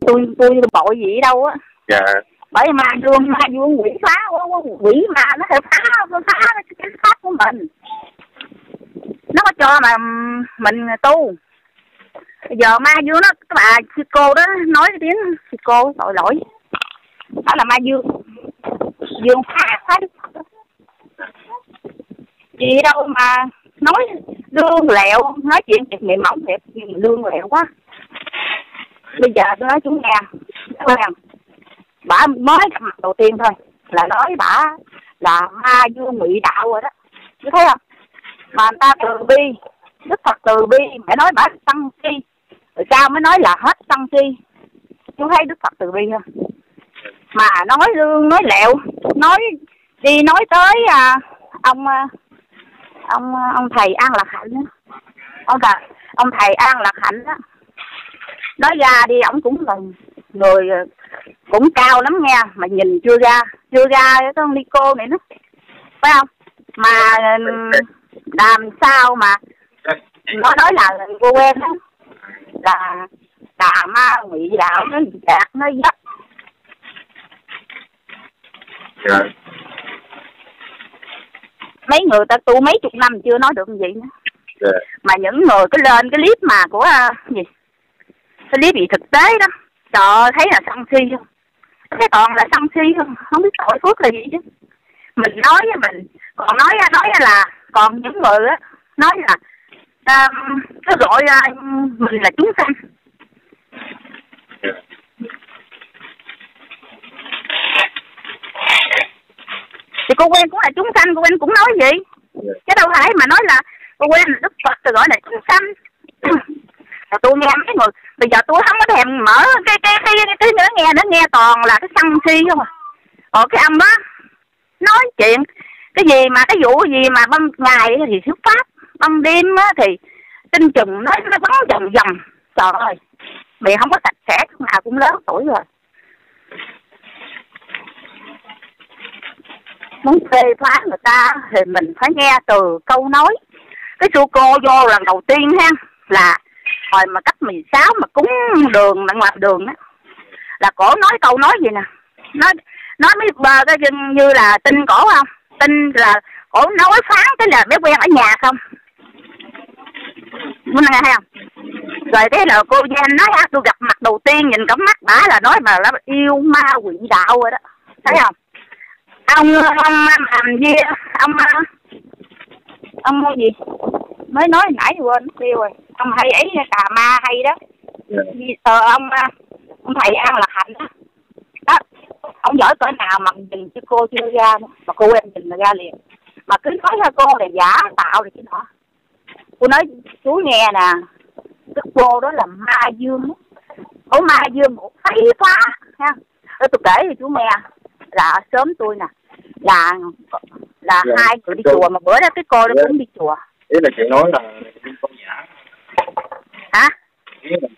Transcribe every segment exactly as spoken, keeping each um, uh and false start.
tôi tôi bội gì đâu á. Dạ. Bởi ma dương ma dương quỷ phá quỷ mà nó phải phá nó phá cái pháp của mình, nó có cho mà mình tu. Bây giờ ma dương nó cái bà sư cô đó nói cái tiếng sư cô tội lỗi đó là ma dương dương phá phá gì đâu mà nói lương lẹo, nói chuyện thiệt miệng mỏng thiệt nhưng lương lẹo quá. Bây giờ tôi nói chúng nghe bà mới gặp mặt đầu tiên thôi là nói bà là ma dương ngụy đạo rồi đó, chứ thấy không? Mà người ta từ bi, Đức Phật từ bi, mẹ nói bà sân si, rồi sao mới nói là hết sân si? Chú thấy Đức Phật từ bi không? Mà nói lương nói lẹo, nói đi nói tới à, ông ông ông thầy An Lạc Hạnh đó. Ông thầy ông thầy An Lạc Hạnh đó, nói ra đi ổng cũng là người cũng cao lắm nghe, mà nhìn chưa ra chưa ra cái con Nico này nữa, phải không? Mà làm sao mà nó nói là cô quen đó là tà ma ngụy đạo, nó gạt nó dắt. Dạ. Mấy người ta tu mấy chục năm chưa nói được gì nữa. Dạ. Mà những người cái lên cái clip mà của uh, gì cái clip gì thực tế đó, trời ơi, thấy là sân si không? Cái toàn là sân si không, không biết tội phước là gì chứ. Mình nói với mình, còn nói nói là còn những người á nói là uh, cứ gọi uh, mình là chúng sanh. Thì cô quen cũng là chúng sanh, cô quen cũng nói gì, chứ đâu phải mà nói là cô quen là Đức Phật rồi gọi là chúng sanh. Rồi tôi nghe mấy người bây giờ tôi không có thèm mở cái cái cái cái, cái nữa nghe nữa, nghe toàn là cái sân si không à. Còn cái ông đó nói chuyện cái gì mà cái vụ gì mà ban ngày thì thuyết pháp, ban đêm á thì tinh trùng nói nó vắng vòng vòng. Trời ơi, mày không có sạch sẽ, lúc nào cũng lớn tuổi rồi. Muốn phê phán người ta thì mình phải nghe từ câu nói. Cái sư cô vô lần đầu tiên ha là hồi mà cấp mười sáu mà cúng đường nặng lập đường á, là cổ nói câu nói gì nè, nói nói mấy bờ cái như là tin cổ không, tin là cổ nói phán cái là bé quen ở nhà không, muốn nghe hay không? Rồi thế là cô Giang nói á, tôi gặp mặt đầu tiên nhìn cắm mắt bả là nói mà là yêu ma quỷ đạo rồi đó, thấy không? Ông ông làm gì ông ông gì mới nói nãy quên tiêu rồi, ông hay ấy tà ma hay đó. Yeah. Ờ, ông ông thầy An Lạc Hạnh đó, đó ông giỏi cỡ nào mà nhìn chứ cô chưa ra nữa. Mà cô em nhìn là ra liền, mà cứ nói cho cô là giả tạo rồi chứ đó. Cô nói chú nghe nè, cái cô đó là ma dương, cổ ma dương cổ thấy phá ha. Rồi tôi kể cho chú nghe là sớm tôi nè là là yeah. hai người đi cô, chùa mà bữa đó cái cô đó yeah. cũng đi chùa. Ý là chị nói là đi cô giả hả? Ý là...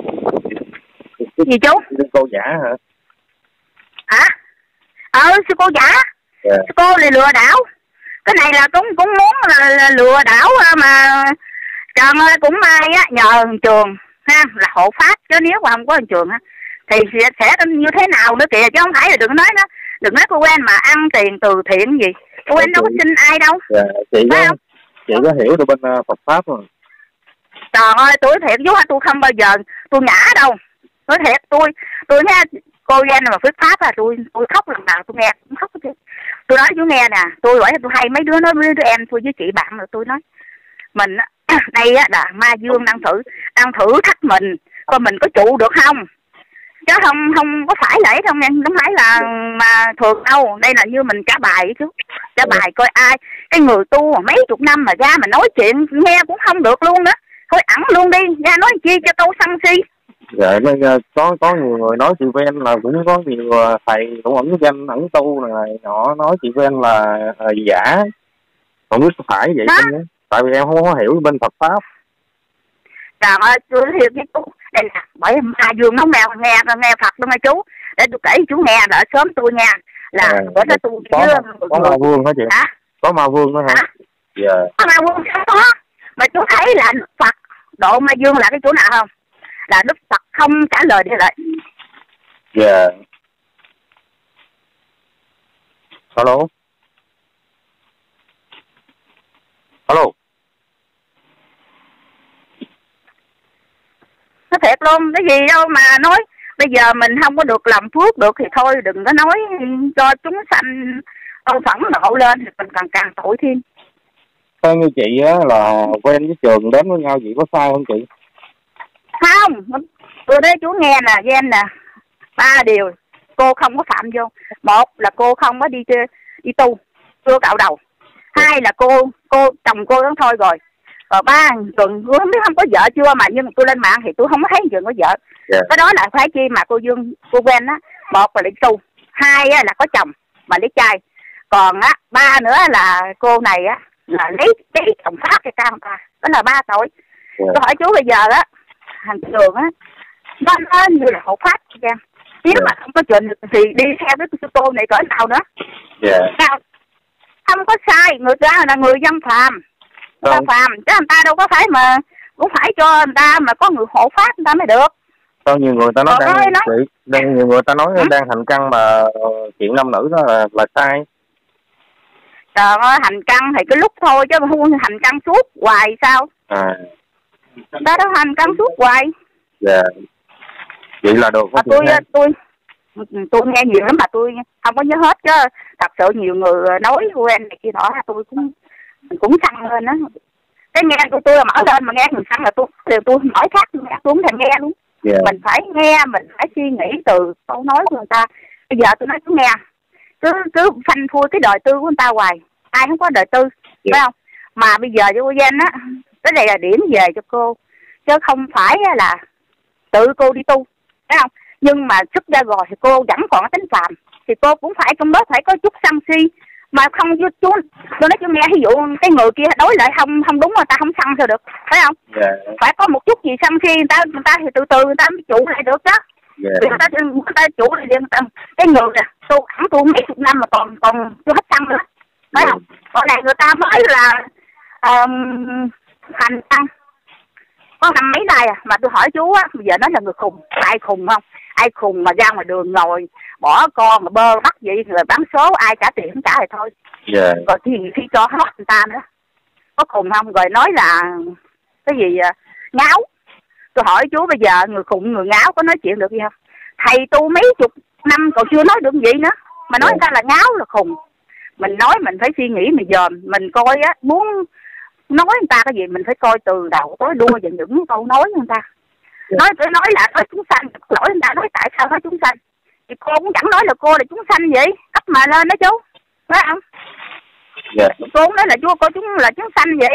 gì chú? Đi cô giả hả? Hả? Ờ sư cô giả yeah. Sư cô này lừa đảo. Cái này là cũng cũng muốn là, là lừa đảo mà trời ơi, cũng may á nhờ trường ha là hộ pháp, chứ nếu mà không có trường á thì sẽ, sẽ như thế nào nữa kìa, chứ không phải là đừng nói nó đừng nói cô quen mà ăn tiền từ thiện gì, cô quen đâu có xin ai đâu. Dạ, chị có không? Chị có hiểu được bên uh, Phật pháp rồi. Trời ơi, tôi thiệt chú tôi không bao giờ tôi ngã đâu, tôi thiệt tôi tôi nghe cô quen mà thuyết pháp là tôi tôi khóc lần nào tôi nghe cũng khóc chứ. Tôi nói chú nghe nè, tôi hỏi tôi hay mấy đứa nói với đứa em tôi với chị bạn rồi tôi nói mình đây á là ma dương đang thử đang thử thách mình coi mình có trụ được không, chứ không không có phải là không nha, không phải là mà thường đâu. Đây là như mình trả bài chứ, trả bài coi ai cái người tu mà mấy chục năm mà ra mà nói chuyện nghe cũng không được luôn nữa, thôi ẵng luôn đi ra nói chi cho câu sân si. Dạ, có có nhiều người nói chị Ven là cũng có nhiều thầy cũng ẩn danh ẩn tu này họ nói chị Ven là uh, giả, không biết có phải vậy không nhé, tại vì em không có hiểu bên Phật pháp. Trời ơi, tôi hiểu với chú đây nè, bởi ma dương nó nghe nghe nghe Phật đâu nghe chú, để tôi kể chú nghe đợi sớm tôi nha là à, bữa đó tôi có, có, có ma vương hả chị? Hả? Có ma vương đó hả? Hả? Dạ. Có ma vương không có, mà chú thấy là Phật độ ma dương là cái chỗ nào không? Là Đức Phật không trả lời để lại Dạ. Alo. Alo. Nó thiệt luôn, cái gì đâu mà nói bây giờ mình không có được làm phước được thì thôi, đừng có nói cho chúng sanh ông phẫn nộ lên thì mình càng càng tội thêm. Theo như chị á là quen với Trường đến với nhau, chị có sai không chị? Không, tôi nói chú nghe nè, Gen nè, ba điều cô không có phạm vô. Một là cô không có đi đi tu, chưa cạo đầu. Hai là cô cô chồng cô đó thôi rồi. Rồi ba, Trường không biết không có vợ chưa mà nhưng tôi lên mạng thì tôi không có thấy Trường có vợ. Yeah. Cái đó là phải chi mà cô Dương, cô quen á. Một là đi tu, hai á, là có chồng mà lấy trai. Còn á, ba nữa là cô này á là lấy cái chồng khác cái ca người ta. Đó là ba tội. Yeah. Tôi hỏi chú bây giờ á, thằng Trường á, nó, nó như là hộ pháp nha. Nếu yeah. mà không có chuyện thì đi theo cái cô này cỡ nào nữa. Yeah. Sao? Không có sai, người ta là người dân phàm. Người ta phàm, chứ người ta đâu có phải mà cũng phải cho người ta mà có người hộ pháp người ta mới được. Sao nhiều người ta nói đang, nói... Chị, đang nhiều người ta nói ừ? đang hành căn mà chuyện nam nữ đó là, là sai. Trời ơi, hành căn thì cái lúc thôi chứ không hành căn suốt hoài sao? À. Đó đó hành căn suốt hoài. Dạ. Yeah. Vậy là được mà tôi, tôi tôi nghe nhiều lắm mà tôi không có nhớ hết chứ thật sự nhiều người nói quen này kia đó tôi cũng cũng săn lên đó. Cái nghe của tôi là mở lên mà nghe người săn là tôi đều tôi nói khác tôi không thèm nghe luôn. Yeah. Mình phải nghe, mình phải suy nghĩ từ câu nói của người ta. Bây giờ tôi nói cứ nghe, cứ cứ phanh phui cái đời tư của người ta hoài, ai không có đời tư. Yeah. Phải không? Mà bây giờ cho cô Gen á, cái này là điểm về cho cô chứ không phải là tự cô đi tu, phải không? Nhưng mà xuất gia rồi thì cô vẫn còn tính phàm thì cô cũng phải trong đó phải có chút sân si mà không chú chú tôi nói chú nghe ví dụ cái người kia đối lại không không đúng người ta không sân sao được, phải không? Yeah. Phải có một chút gì sân si người ta người ta thì từ từ người ta mới trụ lại được đó. Yeah. Người ta người ta trụ lại được cái người nè tôi ẵn tôi mấy chục năm mà còn còn chưa hết sân nữa, phải yeah. không? Còn này người ta mới là um, hành tăng có năm mấy nay à mà tôi hỏi chú á bây giờ nó là người khùng, ai khùng không? Ai khùng mà ra ngoài đường ngồi bỏ con mà bơ bắt vậy người bán số ai trả tiền không trả thì thôi. Yeah. Rồi thì khi cho hết người ta nữa có khùng không? Rồi nói là cái gì ngáo. Tôi hỏi chú bây giờ người khùng người ngáo có nói chuyện được gì không? Thầy tu mấy chục năm còn chưa nói được gì nữa mà nói yeah. người ta là ngáo là khùng. Mình nói mình phải suy nghĩ mình dòm mình coi á, muốn nói người ta cái gì mình phải coi từ đầu tới đuôi và những câu nói của người ta. Yeah. Nói tôi nói là nói chúng sanh, lỗi người ta nói tại sao nói chúng sanh thì cô cũng chẳng nói là cô là chúng sanh vậy, cấp mà lên đó chú, phải không? Yeah. Cô cũng nói là chú cô chúng là chúng sanh vậy.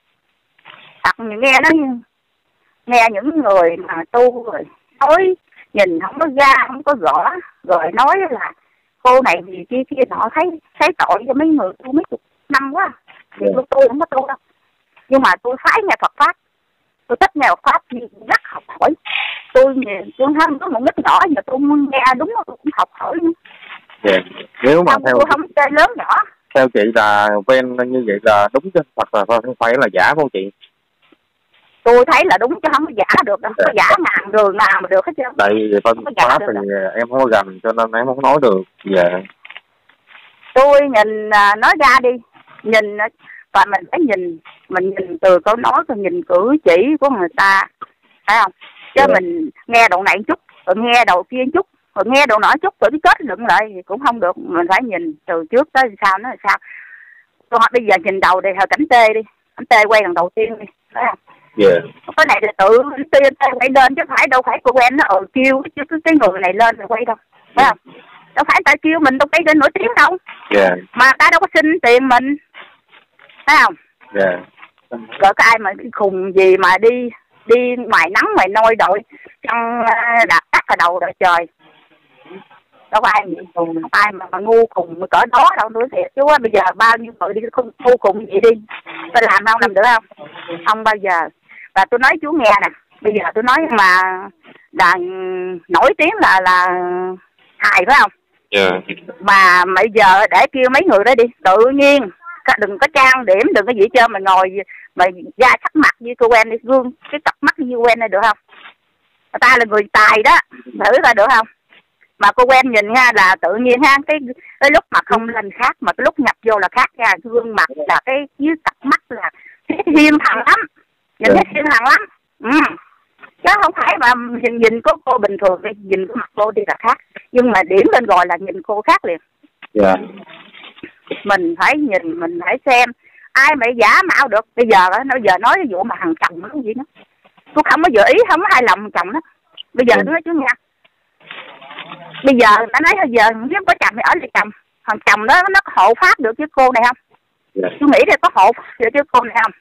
Thật nghe nó nghe những người mà tu rồi nói nhìn không có ra không có rõ rồi nói là cô này gì kia kia nọ thấy thấy tội cho mấy người tu mấy chục năm quá thì yeah. tôi không có tu đâu nhưng mà tôi phái nghe Phật pháp, tôi thích nghe Phật pháp nhưng rất học hỏi. Tôi tôi không có một ít nhỏ mà tôi muốn nghe đúng là tôi cũng học hỏi nữa. Yeah. Nếu mà không, theo tôi không chơi lớn nhỏ. Theo chị là quen như vậy là đúng chứ hoặc là không phải là giả không chị? Tôi thấy là đúng chứ không có giả được đâu. Yeah. Giả ngàn đường nào mà được hết trơn. Tại vì phân pháp thì đâu. Em không có gần cho nên em không nói được. Dạ. Yeah. Tôi nhìn nói ra đi, nhìn và mình phải nhìn mình nhìn từ câu nói rồi nhìn cử chỉ của người ta, phải không? Chứ yeah. mình nghe đầu này chút rồi nghe đầu kia chút rồi nghe đầu nọ chút rồi kết luận lại thì cũng không được. Mình phải nhìn từ trước tới sau nó là sao. Tôi hỏi bây giờ nhìn đầu đi hồi cảnh tê đi, cảnh tê quay lần đầu tiên đi, phải không? Yeah. Cái này là tự tiên quay lên chứ phải đâu phải cô quen nó ờ kêu chứ cái người này lên rồi quay đâu, phải yeah. không? Đâu phải ta kêu mình đâu quay lên nổi tiếng đâu. Yeah. Mà ta đâu có xin tiền mình, phải không? Yeah. Rồi cái ai mà khùng gì mà đi đi ngoài nắng ngoài nôi đội trong đạp tắt ở đầu đời trời. Đâu có ai gì khùng, ai mà, mà ngu khùng cỡ đó đâu nữa thiệt chú á. Bây giờ bao nhiêu người đi không ngu khùng gì đi, tôi làm đâu làm được không? Không bao giờ. Và tôi nói chú nghe nè, bây giờ tôi nói mà là nổi tiếng là là hài phải không? Yeah. Mà bây giờ để kêu mấy người đó đi, tự nhiên đừng có trang điểm, đừng có gì chơi mà ngồi mà da sắc mặt như cô quen đi, gương cái cặp mắt như quen này được không? Người ta là người tài đó, thử ta được không? Mà cô quen nhìn nha là tự nhiên ha, cái cái lúc mà không lên khác, mà cái lúc nhập vô là khác nha, gương mặt là cái dưới cặp mắt là cái hiên thằng lắm, nhìn thấy hiên thằng lắm. Ừ. Chứ không phải mà nhìn, nhìn cô, cô bình thường, nhìn cái mặt cô đi là khác, nhưng mà điểm lên rồi là nhìn cô khác liền. Dạ. Mình phải nhìn, mình phải xem ai mà giả mạo được. Bây giờ nó giờ nói cái vụ mà thằng chồng nó gì nữa, tôi không có vừa ý, không có hài lòng chồng đó. Bây giờ tôi nói chú nghe, bây giờ đã nói bây giờ nếu có chồng thì ở lại chồng, thằng chồng đó nó có hộ pháp được với cô này không? Yeah. Tôi nghĩ là có hộ pháp được với cô này không?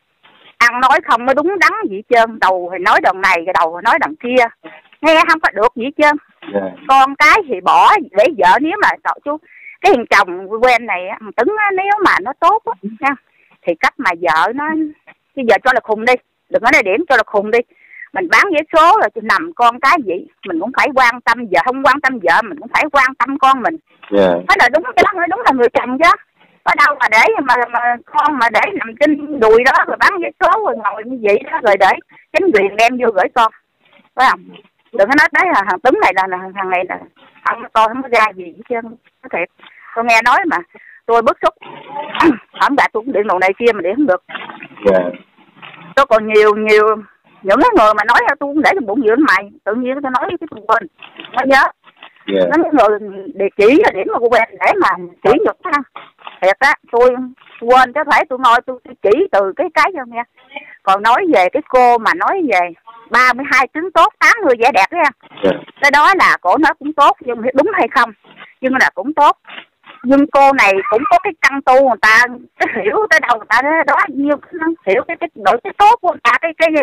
Ăn nói không có đúng đắn gì hết trơn, đầu thì nói đằng này, cái đầu thì nói đằng kia, nghe không có được gì hết trơn. Yeah. Con cái thì bỏ để vợ, nếu mà cậu chú cái thằng chồng quen này thằng Tứng á, nếu mà nó tốt á nha, thì cách mà vợ nó bây giờ cho là khùng đi, đừng có nói điểm, cho là khùng đi, mình bán vé số rồi nằm con cái gì mình cũng phải quan tâm vợ, không quan tâm vợ mình cũng phải quan tâm con mình. Yeah. Đó là đúng, cái đó đúng là người chồng chứ, ở đâu mà để mà mà con mà để nằm trên đùi đó rồi bán vé số rồi ngồi như vậy đó, rồi để chính quyền đem vô gửi con, phải không? Đừng có nói đấy là thằng Tứng này là, là thằng này là không, tôi không có ra gì hết trơn, nói thiệt. Tôi nghe nói mà tôi bức xúc, không đã tôi cũng điện đồ này kia mà điện không được. Yeah. Tôi còn nhiều nhiều những cái người mà nói tôi cũng để trong bụng giữa mày, tự nhiên tôi nói cái tôi quên, nó nhớ. Yeah. Nó người địa chỉ là điểm mà cô quen để mà chỉ nhục ha. Thiệt á, tôi quên có thể tôi ngồi tôi, tôi chỉ từ cái cái cho nghe. Còn nói về cái cô mà nói về ba mươi hai trứng tốt, tám mươi vẻ đẹp đó ha. Yeah. Cái đó là cổ nói cũng tốt, nhưng đúng hay không, nhưng là cũng tốt. Nhưng cô này cũng có cái căn tu người ta, cái hiểu tới đâu người ta đó, nhiều hiểu cái cái đội cái tốt của người ta, cái cái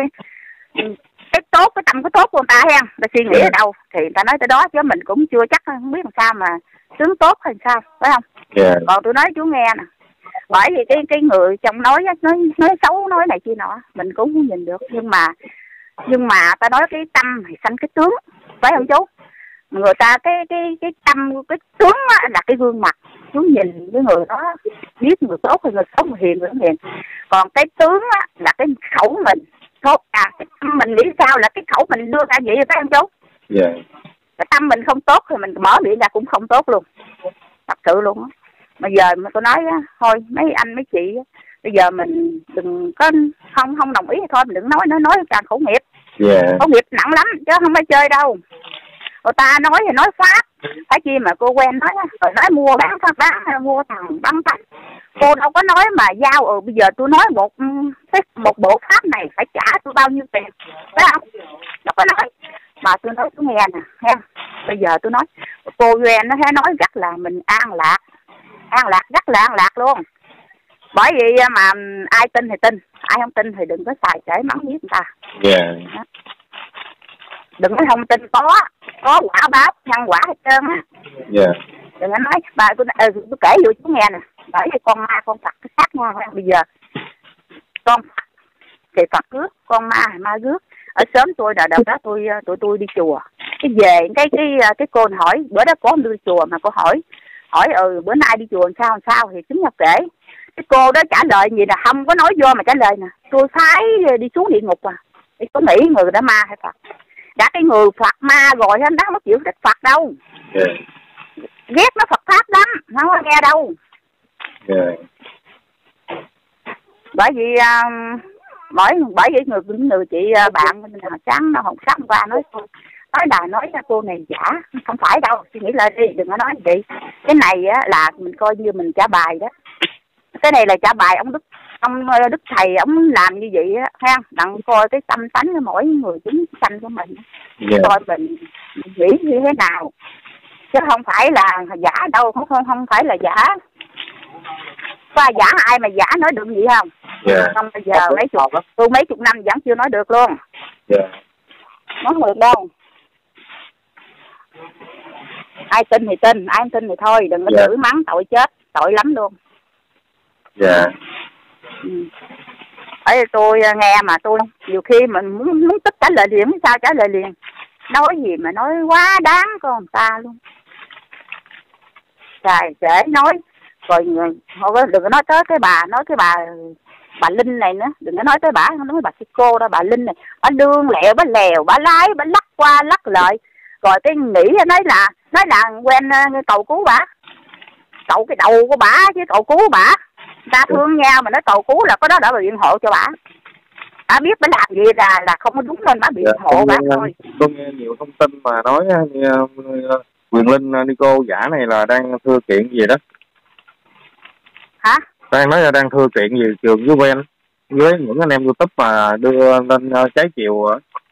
cái tốt, cái tâm cái tốt của người ta ha, ta suy nghĩ ở đâu thì người ta nói tới đó, chứ mình cũng chưa chắc, không biết làm sao mà tướng tốt hay sao, phải không? Yeah. Còn tôi nói chú nghe nè, bởi vì cái cái người trong nói nói nói xấu nói này kia nọ mình cũng không nhìn được, nhưng mà nhưng mà ta nói cái tâm thì sanh cái tướng, phải không chú? Người ta cái cái cái tâm cái tướng là cái gương mặt, chú nhìn cái người đó biết người tốt hay người xấu, người hiền người hiền. Còn cái tướng là cái khẩu mình tốt, à cái tâm mình nghĩ sao là cái khẩu mình đưa ra vậy, phải không chú? Yeah. Cái tâm mình không tốt thì mình mở miệng ra cũng không tốt luôn, thật sự luôn á. Mà giờ mà tôi nói á, thôi mấy anh mấy chị á, bây giờ mình đừng có không không đồng ý thì thôi mình đừng nói, nói nói càng khẩu nghiệp. Yeah. Khẩu nghiệp nặng lắm chứ không phải chơi đâu. Người ta nói thì nói pháp, phải chi mà cô quen nói, rồi nói mua bán phát bán hay mua thằng băng tách. Cô đâu có nói mà giao, ừ bây giờ tôi nói một cái một bộ pháp này phải trả tôi bao nhiêu tiền, phải không? Đâu có nói. Mà tôi nói tôi nghe nè, nghe. Bây giờ tôi nói, cô quen nó hay nói rất là mình an lạc, an lạc rất là an lạc luôn. Bởi vì mà ai tin thì tin, ai không tin thì đừng có xài chảy mắng giết người ta. Yeah. Đừng có thông tin có có quả báo nhân quả hết trơn á. Yeah. Đừng có nói bà tôi, ừ, tôi kể vô chú nghe nè, bởi vì con ma con Phật cái khác nhau. Bây giờ con Phật thì Phật rước, con ma thì ma rước. Ở sớm tôi đợt đợt đó tôi tụi tôi đi chùa, cái về cái cái cái cô hỏi bữa đó có đi chùa mà cô hỏi hỏi ừ bữa nay đi chùa làm sao làm sao thì chúng nhau kể. Cái cô đó trả lời gì là không có nói vô mà trả lời nè, tôi phái đi xuống địa ngục à. Thì có nghĩ người đó ma hay Phật? Đã cái người Phật ma rồi anh đó nó chịu thích Phật đâu. Yeah. Ghét nó Phật pháp lắm, không có nghe đâu. Yeah. Bởi vì uh, bởi bởi vì người người chị uh, bạn sáng nó học sáng qua nói nói là nói cho cô này giả, không phải đâu, suy nghĩ lại đi, đừng có nói gì. Cái này á là mình coi như mình trả bài đó. Cái này là trả bài ông Đức, ông Đức thầy ông làm như vậy á, ha, đặng coi cái tâm tánh của mỗi người chúng sanh của mình. Yeah. Coi mình, mình nghĩ như thế nào, chứ không phải là giả đâu, không không không phải là giả. Có ai giả ai mà giả nói được gì không? Yeah. Không bây giờ mấy chục, tôi mấy chục năm vẫn chưa nói được luôn. Yeah. Nói không được đâu. Ai tin thì tin, ai không tin thì thôi, đừng có chửi yeah. mắng tội chết, tội lắm luôn. Dạ. Yeah. Ừ. Bởi tôi nghe mà tôi nhiều khi mình muốn muốn tức trả lời liền, sao trả lời liền. Nói gì mà nói quá đáng con người ta luôn. Trời dễ nói. Rồi đừng có nói tới cái bà, nói cái bà bà Linh này nữa, đừng có nói tới bà, không nói bà cái cô đó, bà Linh này, bà đương lẹo, bà lèo, bà lái, bà lắc qua lắc lại. Rồi cái nghĩ nói là nói là quen uh, cầu cứu bả, cậu cái đầu của bả chứ cậu cứu bả, ta thương nhau mà nói cầu cứu là có đó đã biện hộ cho bả. Bả biết bả làm gì là là không có đúng nên bả biện dạ, hộ bả thôi. Tôi nghe nhiều thông tin mà nói như, uh, Quyền Linh Nico giả này là đang thưa kiện gì đó. Hả? Đang nói là đang thưa kiện gì trường với quen với những anh em YouTube mà đưa lên uh, trái chiều.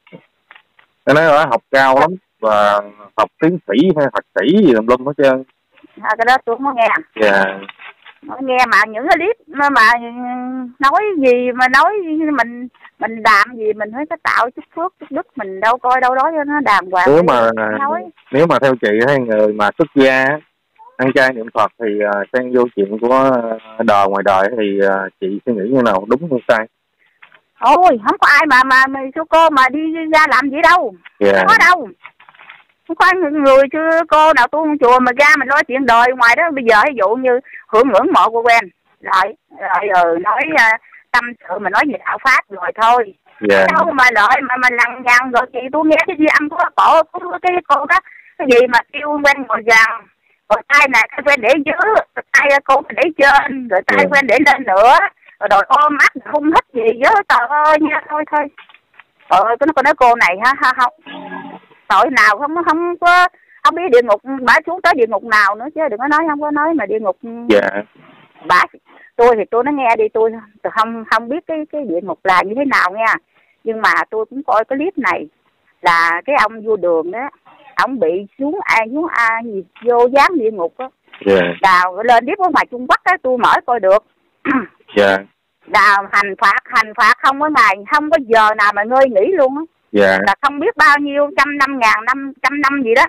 Tôi nói là học cao lắm và học tiến sĩ hay thạc sĩ gì tùm lum hết trơn. À, cái đó tôi không có nghe. Dạ. Yeah. Nghe mà những cái clip mà, mà nói gì mà nói mình mình làm gì mình phải có tạo chút phước chút đức, mình đâu coi đâu đó cho nó đàng hoàng. Nếu mà nói. Nếu mà theo chị hay người mà xuất gia ăn chay niệm Phật thì uh, xen vô chuyện của đời ngoài đời thì uh, chị suy nghĩ như nào, đúng hay sai? Ôi không có ai mà mà, mà sư cô mà đi ra làm gì đâu. Yeah. Không có đâu. Không có người chứ cô nào tu chùa mà ra mình nói chuyện đời ngoài đó. Bây giờ ví dụ như hưởng ngưỡng mộ của quen rồi rồi ừ, nói uh, tâm sự mà nói về đạo pháp rồi thôi. Yeah. Đâu mà lợi mà mà lằng nhằng rồi chị tôi nghe cái gì âm của cổ của cái cô đó cái gì mà kêu quen ngồi rằng rồi tay này cái quen để dưới rồi tay cô để trên rồi tay yeah. quen để lên nữa rồi đòi ôm mắt không thích gì với trời ơi nha thôi thôi. Trời ơi nó còn nói cô này ha ha không tội nào không không có không biết địa ngục bả xuống tới địa ngục nào nữa chứ đừng có nói không có nói mà địa ngục. Dạ. Yeah. Bả tôi thì tôi nó nghe đi tôi không không biết cái cái địa ngục là như thế nào nha, nhưng mà tôi cũng coi cái clip này là cái ông vua Đường đó ông bị xuống a xuống a gì vô gián địa ngục á. Yeah. Đào lên clip ở ngoài Trung Quốc á tôi mở coi được. Dạ. Yeah. Đào hành phạt hành phạt không có ngày không có giờ nào mà ngơi nghỉ luôn á. Dạ. Yeah. Là không biết bao nhiêu trăm năm ngàn năm trăm năm gì đó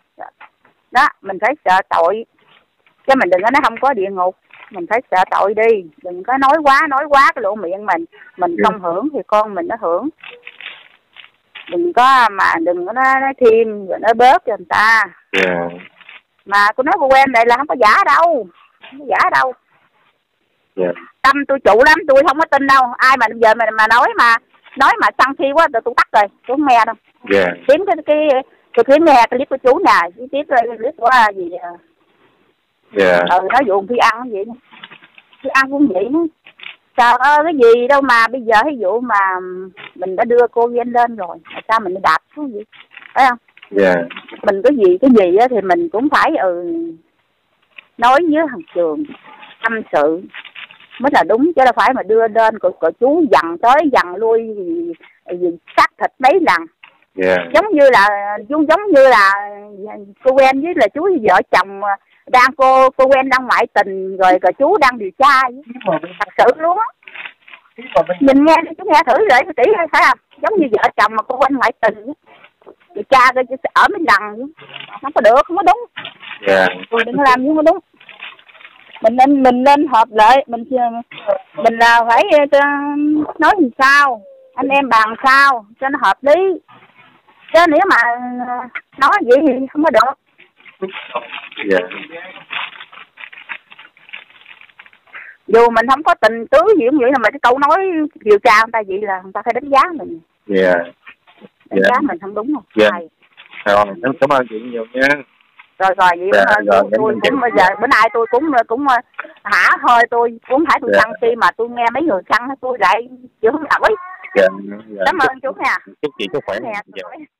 đó mình phải sợ tội chứ mình đừng có nói không có địa ngục, mình phải sợ tội đi, đừng có nói quá nói quá cái lỗ miệng mình mình yeah. không hưởng thì con mình nó hưởng, đừng có mà đừng có nói, nói thêm rồi nói bớt cho người ta. Yeah. Mà tôi nói cô quen này là không có giả đâu, không có giả đâu. Yeah. Tâm tôi trụ lắm, tôi không có tin đâu ai mà giờ mà mà nói mà nói mà săn khi quá rồi tôi tắt rồi, tôi không nghe đâu. Yeah. Kiếm cái cái tôi kiếm nghe cái clip của chú nhà, chứ tiếp cái clip của gì yeah. ừ nói vụ phi ăn cái gì phi ăn cũng vậy nữa. Trời ơi cái gì đâu mà bây giờ ví dụ mà mình đã đưa cô Gen lên rồi sao mình đạp xuống vậy phải không? Yeah. Mình cái gì cái gì á thì mình cũng phải ừ nói với thằng trường tâm sự mới là đúng chứ đâu phải mà đưa lên của, của chú dằn tới dằn lui gì, gì xác thịt mấy lần. Yeah. Giống như là giống giống như là cô quen với là chú vợ chồng đang cô cô quen đang ngoại tình rồi rồi chú đang điều tra thật sự luôn á. Mình nghe chú nghe thử rồi tỷ phải không? Giống như vợ chồng mà cô quen ngoại tình điều tra rồi ở mấy lần không có được, không có đúng. Yeah. Đừng có làm như không có đúng. Mình nên mình nên hợp lại mình mình là phải nói làm sao anh em bàn sao cho nó hợp lý chứ nếu mà nói vậy thì không có được. Yeah. Dù mình không có tình tứ gì cũng vậy mà cái câu nói điều tra người ta vậy là người ta phải đánh giá mình. Yeah. Đánh yeah. giá mình không đúng không? Yeah. Rồi, em cảm ơn chị nhiều nha. Rồi rồi vậy yeah, rồi, tôi, tôi cũng bây giờ bữa nay tôi cũng cũng hả thôi tôi cũng phải tôi yeah. săn khi mà tôi nghe mấy người săn tôi lại chưa không nổi. Yeah. Yeah. Cảm ơn chú nha. Chúc chị sức khỏe. Yeah.